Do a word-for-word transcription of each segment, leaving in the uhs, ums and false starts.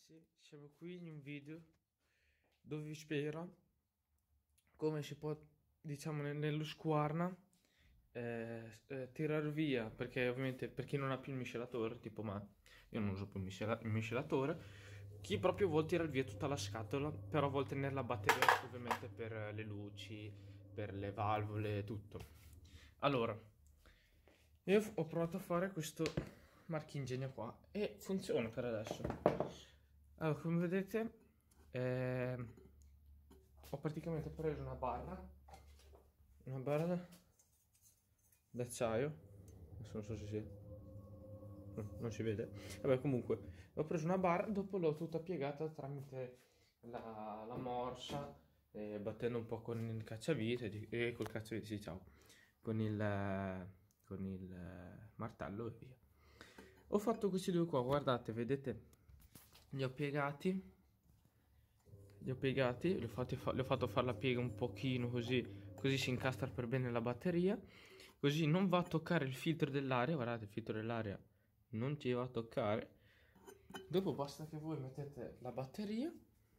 ragazzi, siamo qui in un video dove vi spiegherò come si può, diciamo, ne- nello squarna eh, eh, tirare via, perché ovviamente per chi non ha più il miscelatore, tipo me, io non uso più il, miscela- il miscelatore, chi proprio vuol tirare via tutta la scatola, però vuol tenere la batteria ovviamente per eh, le luci, per le valvole, tutto. Allora, io f- ho provato a fare questo marchingegno qua e funziona per adesso. Allora, come vedete, eh, ho praticamente preso una barra, una barra d'acciaio, adesso non so se si, no, non si vede, vabbè comunque, ho preso una barra, dopo l'ho tutta piegata tramite la, la morsa, eh, battendo un po' con il cacciavite, di- eh, col cacciavite, sì ciao, con il, eh, con il eh, martello e via. Ho fatto questi due qua, guardate, vedete, li ho piegati, li ho piegati, li ho, fatti fa- li ho fatto fare la piega un pochino così, così si incastra per bene la batteria, così non va a toccare il filtro dell'aria, guardate il filtro dell'aria non ci va a toccare. Dopo basta che voi mettete la batteria,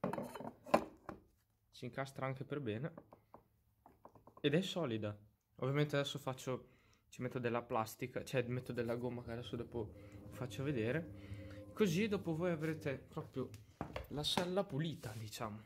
si incastra anche per bene ed è solida. Ovviamente adesso faccio, ci metto della plastica, cioè metto della gomma che adesso dopo vi faccio vedere, così dopo voi avrete proprio la sella pulita, diciamo.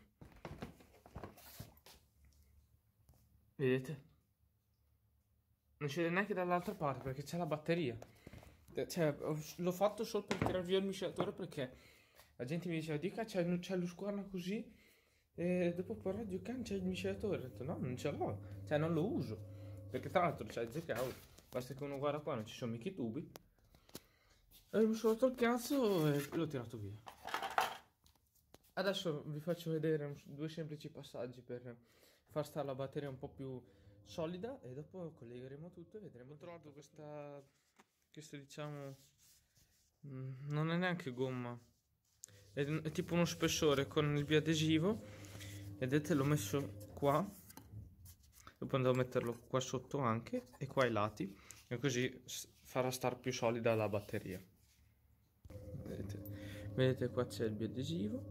Vedete? Non c'è neanche dall'altra parte perché c'è la batteria. Cioè, ho- l'ho fatto solo per tirare via il miscelatore perché la gente mi diceva, dica, c'è, c'è lo squarno così. E dopo però, dica, c'è il miscelatore. Ho detto, no, non ce l'ho. Cioè, non lo uso. Perché tra l'altro c'è il Z-Cloud. Basta che uno guarda qua, non ci sono mica i tubi. E mi sono rotto il cazzo e l'ho tirato via. Adesso vi faccio vedere un- due semplici passaggi per far stare la batteria un po' più solida e dopo collegheremo tutto e vedremo. Ho trovato questa, questo diciamo, mm, non è neanche gomma, è, è tipo uno spessore con il biadesivo, vedete l'ho messo qua, dopo andrò a metterlo qua sotto anche e qua ai lati e così s- farà star più solida la batteria. Vedete, vedete qua c'è il biadesivo.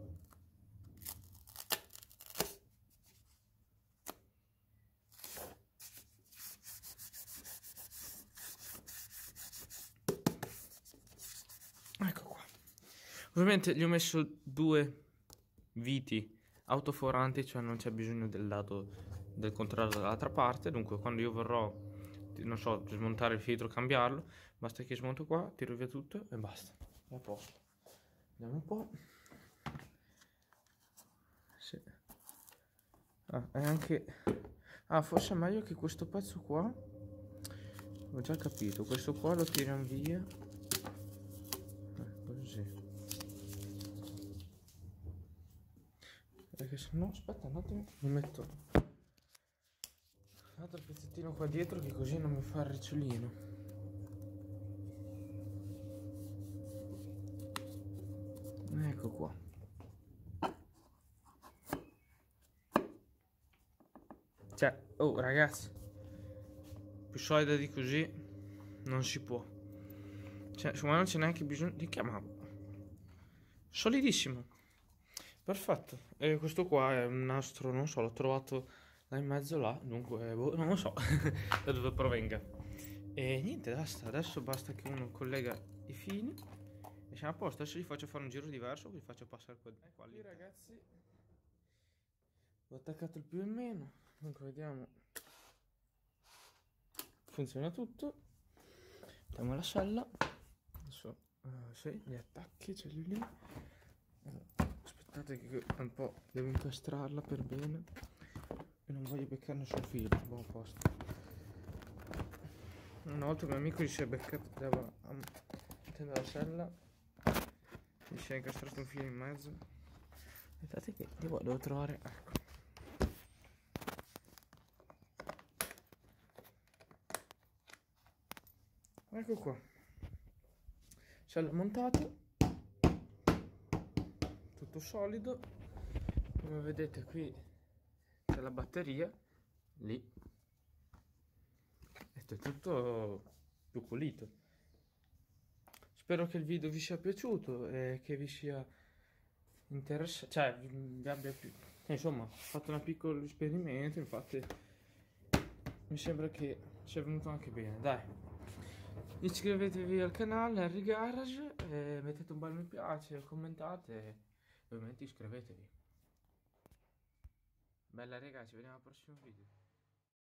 Ecco qua. Ovviamente gli ho messo due viti autoforanti, cioè non c'è bisogno del lato del controllo dall'altra parte. Dunque, quando io vorrò, non so, smontare il filtro, cambiarlo, basta che smonto qua, tiro via tutto e basta. È a posto. Vediamo un po'. Sì. Ah, è anche. Ah, forse è meglio che questo pezzo qua. Ho già capito, questo qua lo tiriamo via. Eh, così. Perché se no, aspetta un attimo, mi metto un altro pezzettino qua dietro che così non mi fa il ricciolino. Ecco qua. Cioè, oh ragazzi, più solida di così non si può. Cioè, secondo me non c'è neanche bisogno di chiamarlo. Solidissimo. Perfetto. E questo qua è un nastro, non so, l'ho trovato là in mezzo là, dunque, boh, non lo so da dove provenga. E niente, basta. Adesso basta che uno collega i fili e siamo a posto. Adesso gli faccio fare un giro diverso, vi faccio passare qua. Ecco qui ragazzi, ho attaccato il più e il meno, dunque vediamo. Funziona tutto. Mettiamo la sella. Adesso, uh, sì, gli attacchi, ce li lì. Aspettate che un po' devo incastrarla per bene e non voglio beccare nessun filo. Buon posto. Una volta un mio amico gli si è beccato, stava mettendo la sella, gli si è incastrato un filo in mezzo. Aspettate che devo, devo trovare, ecco. Ecco qua. Sella montata. Tutto solido. Come vedete qui c'è la batteria. Lì. È tutto più pulito. Spero che il video vi sia piaciuto e che vi sia interessante, cioè vi, vi abbia più... eh, insomma, ho fatto un piccolo esperimento, infatti mi sembra che ci è venuto anche bene, dai. Iscrivetevi al canale Harry Garage, eh, mettete un bel mi piace, commentate e ovviamente iscrivetevi. Bella raga, ci vediamo al prossimo video.